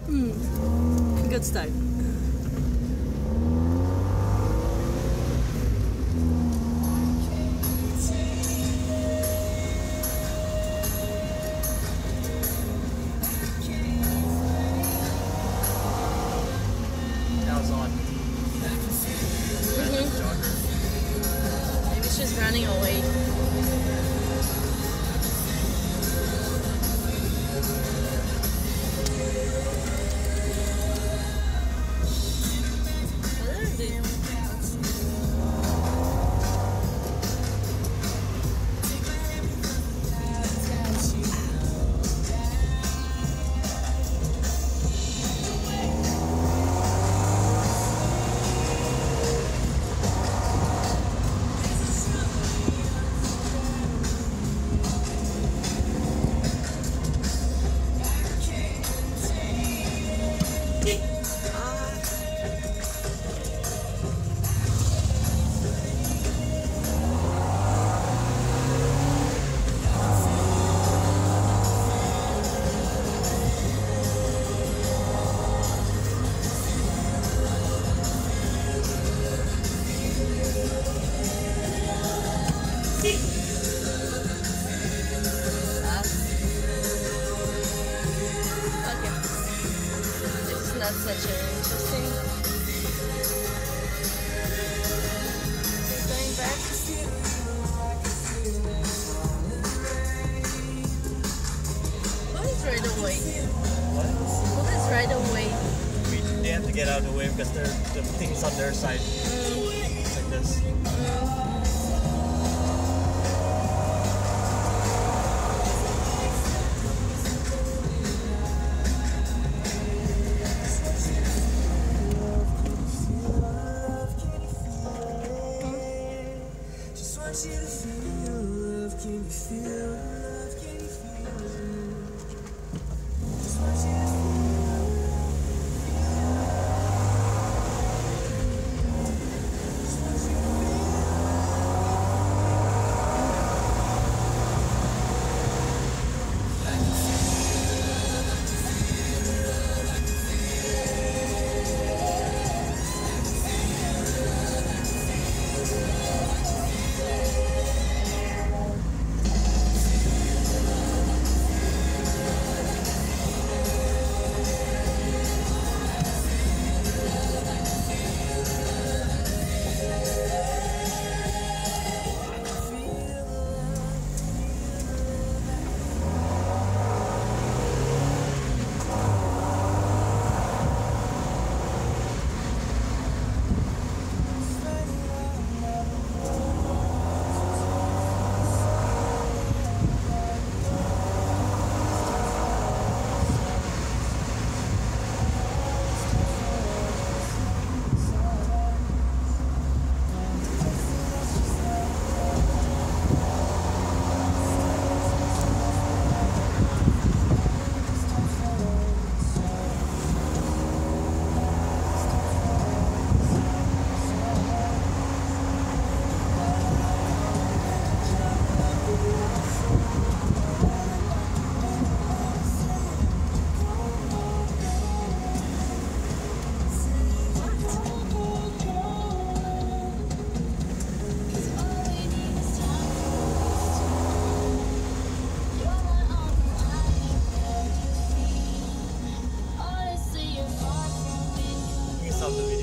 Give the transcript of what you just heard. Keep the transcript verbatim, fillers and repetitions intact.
Hmm. Good start. That was on. Mm-hmm. Maybe she's running away. What are they? Not such an interesting. Going back. Who is right away? What? Who is right away? We, they have to get out of the way because they're, the thing's on their side. Mm. Like this. Mm. Stop the video.